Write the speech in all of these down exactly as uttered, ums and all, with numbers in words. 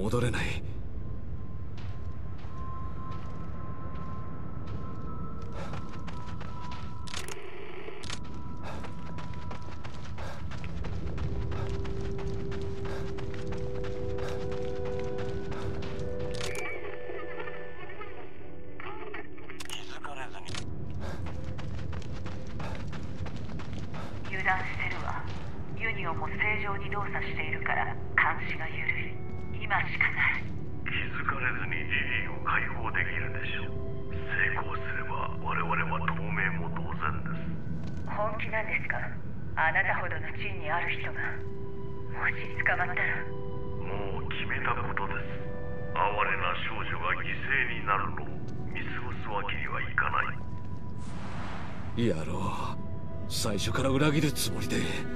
戻れない。 油断してるわ。ユニオンも正常に動作しているから監視が緩い。今しかない。 気づかれずにリリーを解放できるでしょう。成功すれば我々は透明も同然です。 本気なんですか？あなたほどの地位にある人がもし捕まったら。 もう決めたことです。哀れな少女が犠牲になるのを見過ごすわけにはいかない。 やろう。最初から裏切るつもりで。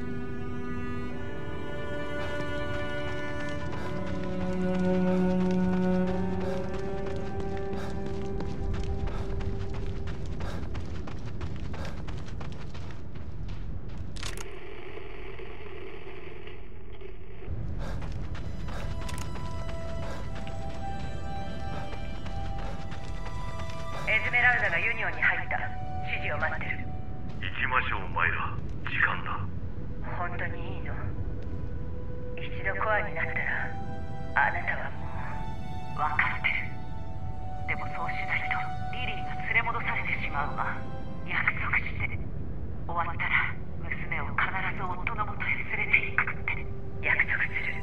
エズメラルダがユニオンに入った。指示を待ってる。 行きましょうマイラ、時間だ。 本当にいいの？一度コアになったらあなたはもう分かってる。でもそうしないとリリーが連れ戻されてしまうわ。約束して。終わったら娘を必ず夫のもとへ連れて行くって約束する。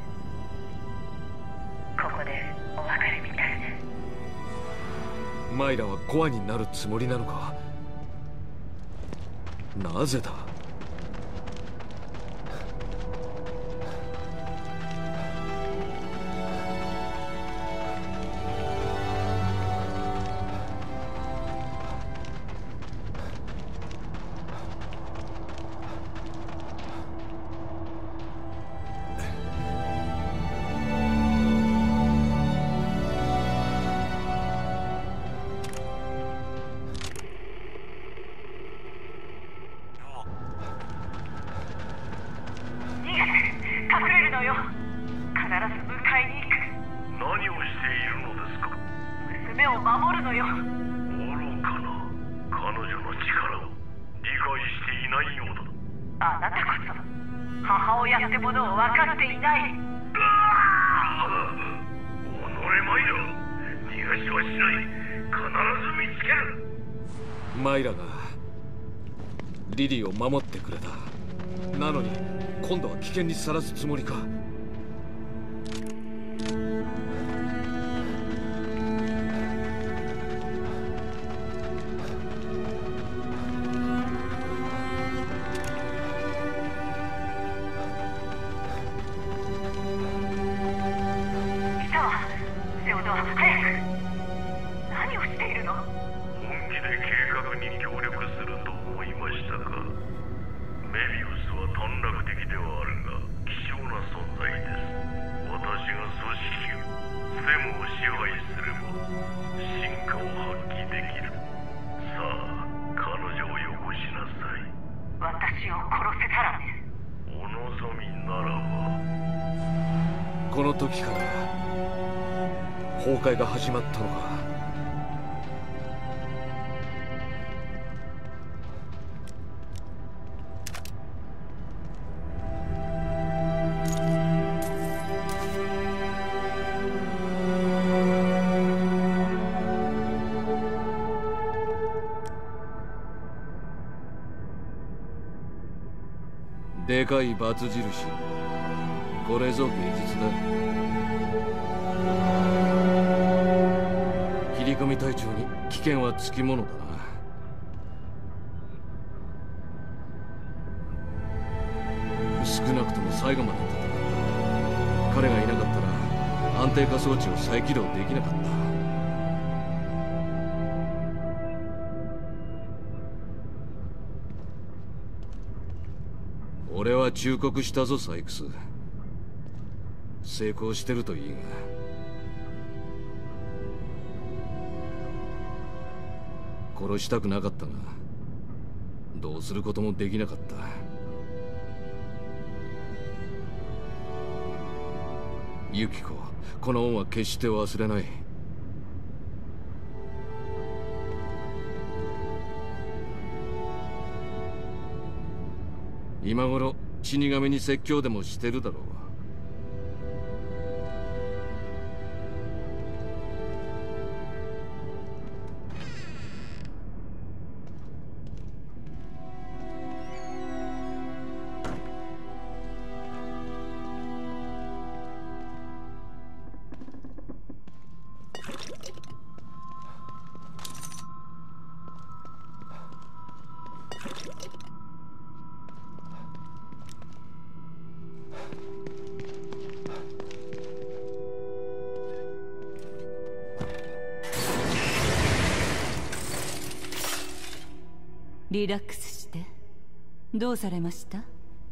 ここでお別れみたいね。 マイラはコアになるつもりなのか？なぜだ？ 守るのよ。 愚かな。彼女の力を理解していないようだ。 あなたこそ母親ってものを分かっていない。 おのれマイラ、逃がしはしない。必ず見つける。 マイラがリリーを守ってくれた。なのに今度は危険にさらすつもりか？この時から崩壊が始まったのか。でかいバツ印、これぞ芸術だ。切り込み隊長に危険はつきものだな。少なくとも最後まで戦った。彼がいなかったら安定化装置を再起動できなかった。俺は忠告したぞサイクス。成功してるといいが。殺したくなかったがどうすることもできなかった。 ユキコ、この恩は決して忘れない。今頃死神に説教でもしてるだろう。 リラックスして。どうされました？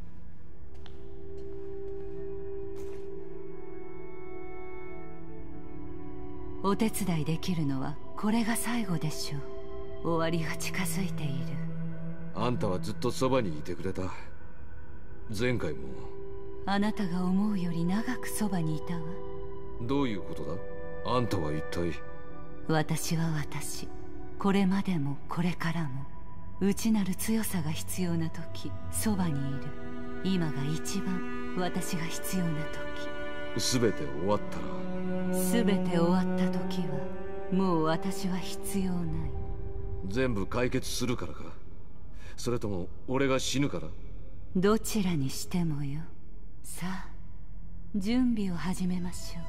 お手伝いできるのはこれが最後でしょう。終わりが近づいている。 あんたはずっとそばにいてくれた。前回も。 あなたが思うより長くそばにいたわ。 どういうことだ？あんたは一体。 私は私。これまでもこれからも内なる強さが必要な時、そばにいる。今が一番私が必要な時。 全て終わったら。 全て終わった時はもう私は必要ない。 全部解決するからか？それとも俺が死ぬから？ どちらにしてもよ。さあ準備を始めましょう。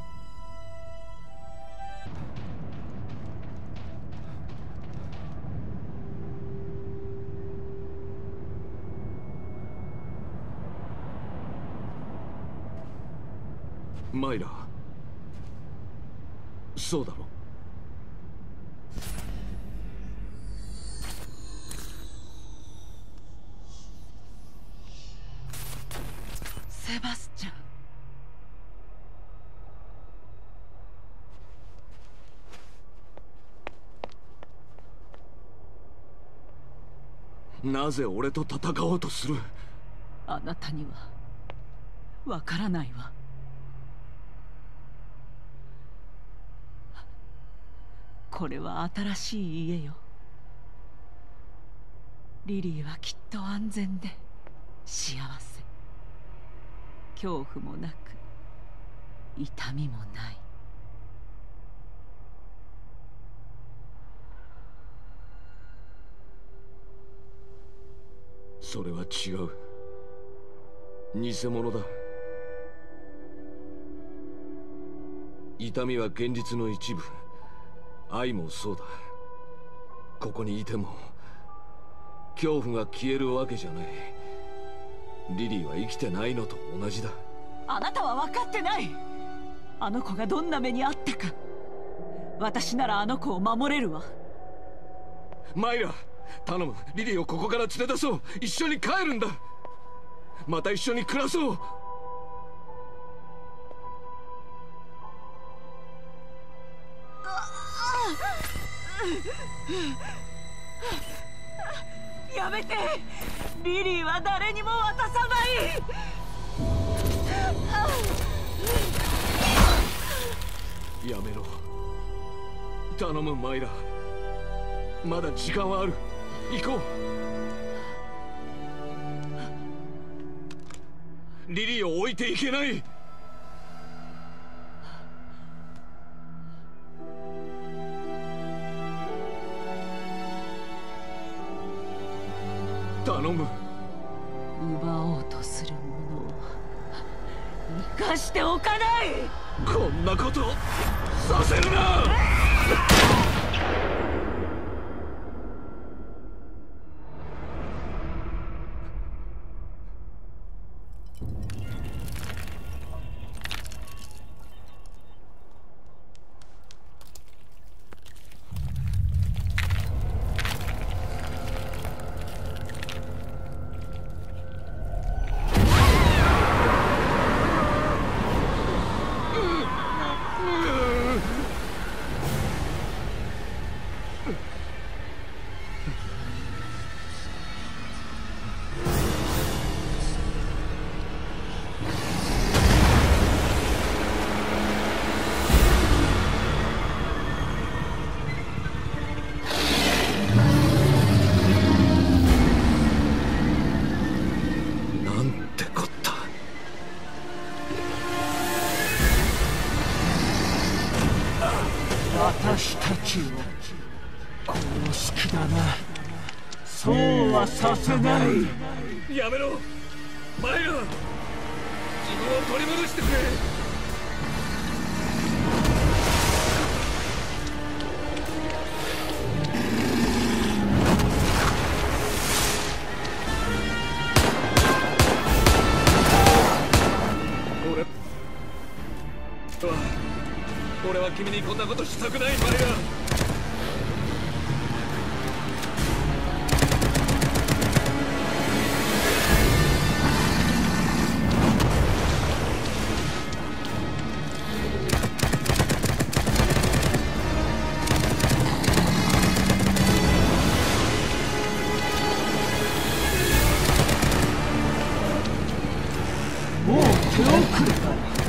マイラ、そうだろ？ セバスチャン。なぜ俺と戦おうとする？ あなたにはわからないわ。これは新しい家よ。リリーはきっと安全で幸せ。恐怖もなく痛みもない。 それは違う。偽物だ。痛みは現実の一部。愛もそうだ。ここにいても恐怖が消えるわけじゃない。リリーは生きてないのと同じだ。 あなたは分かってない。あの子がどんな目にあったか。私ならあの子を守れるわ。 マイラ、頼む。リリーをここから連れ出そう。一緒に帰るんだ。また一緒に暮らそう。 やめて。リリーは誰にも渡さない。 やめろ。頼むマイラ。まだ時間はある。行こう。リリーを置いていけない。頼む。 奪おうとするものを生かしておかない。 こんなことさせるな。 はさせない。 やめろマイラ、自分を取り戻してくれ。俺は君にこんなことしたくないマイラ。 もう手遅れだ。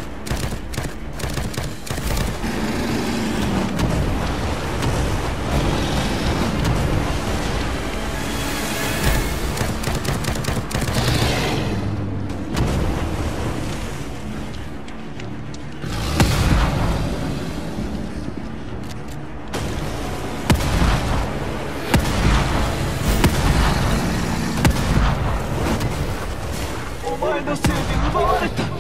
お前のせいで奪われた。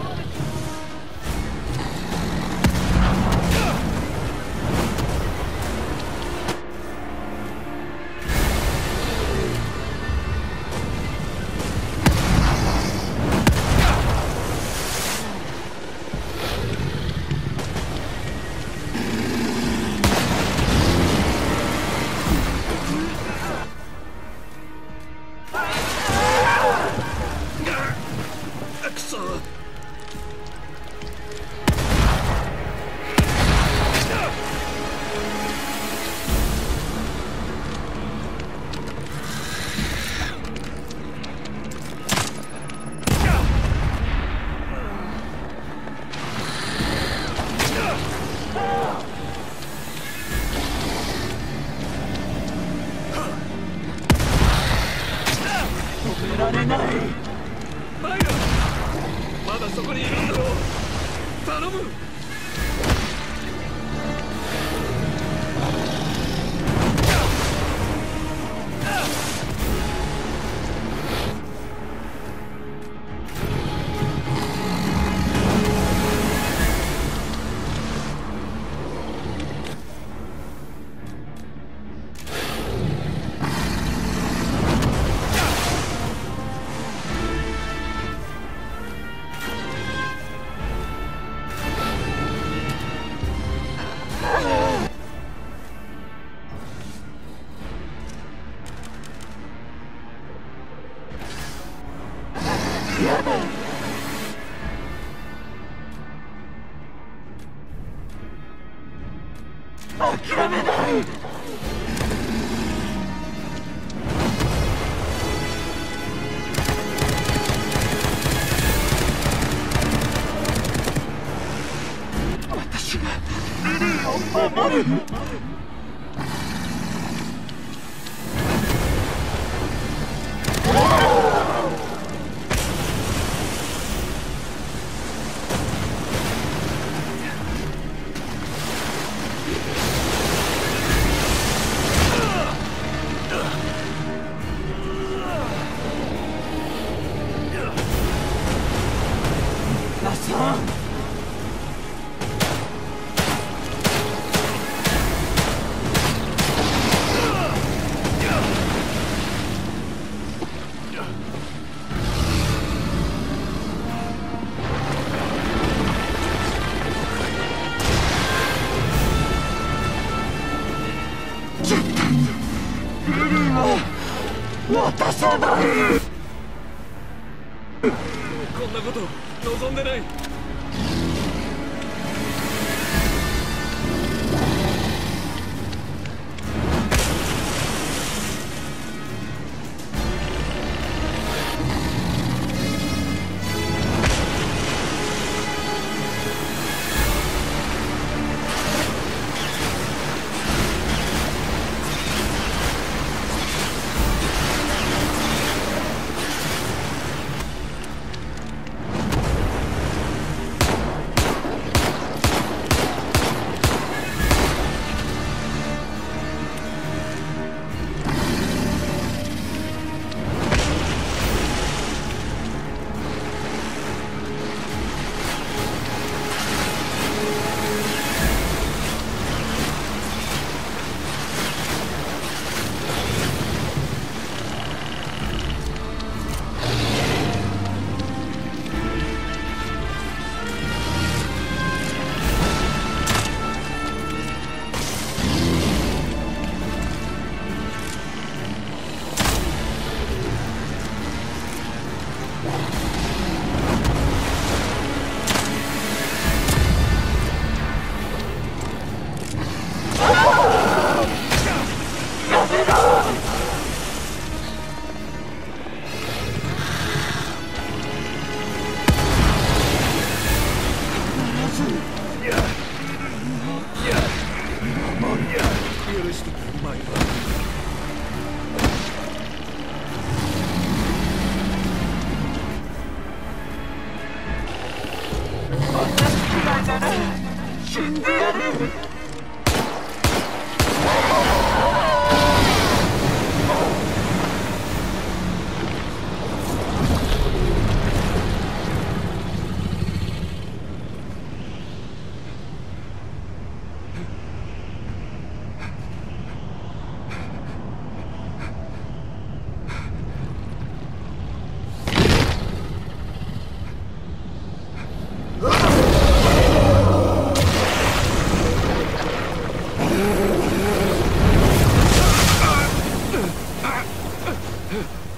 くそ。 止められない。 マイラ、まだそこにいるんだろう。頼む。 諦めない。私がリリーを守る。さん、絶対にリリーは渡さない。 こんなこと望んでない。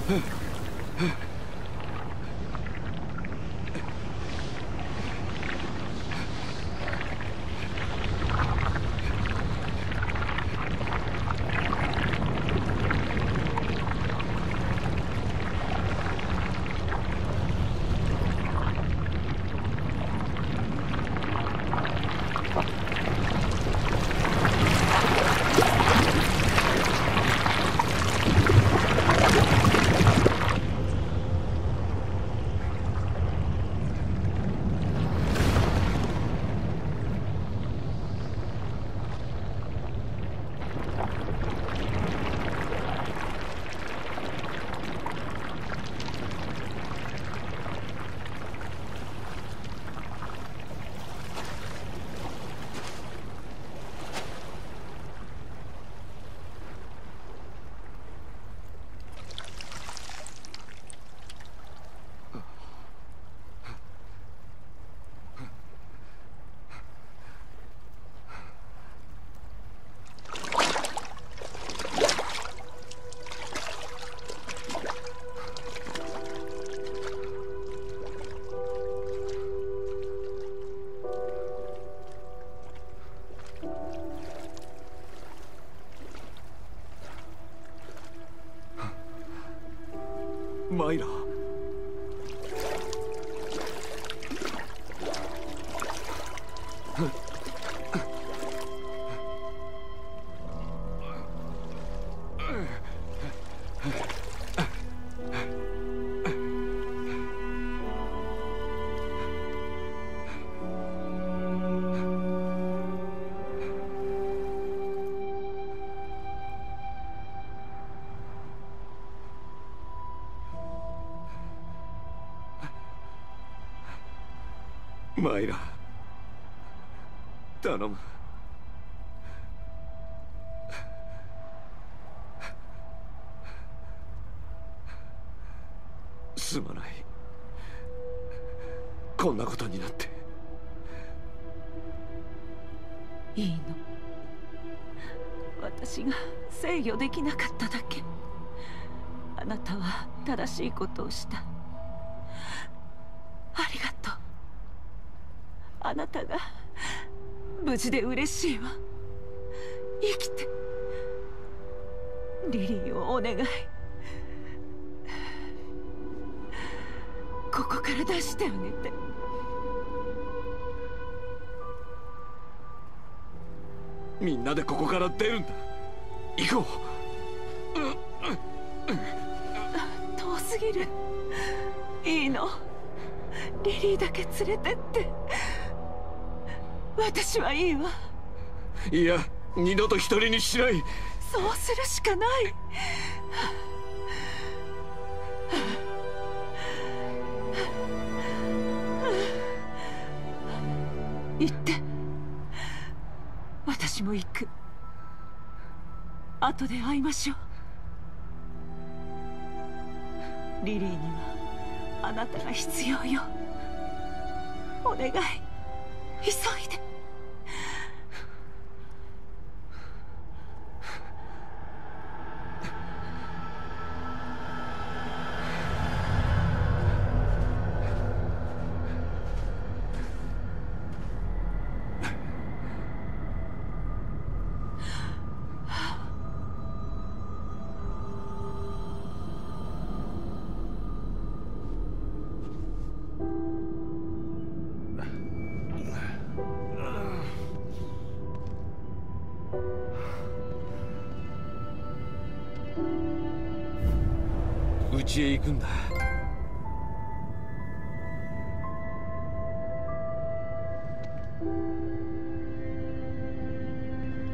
マイラ。マイラ、頼む。すまない。こんなことになって。 いいの。私が制御できなかっただけ。あなたは正しいことをした。ありがとう。あなたが無事で嬉しいわ。生きて。リリーをお願い。ここから出してあげて。 みんなでここから出るんだ。行こう。 遠すぎる。いいの。リリーだけ連れてって。私はいいわ。 いや、二度と一人にしない。 そうするしかない。行って。私も行く。後で会いましょう。リリーにはあなたが必要よ。お願い、急いで。 家へ行くんだ。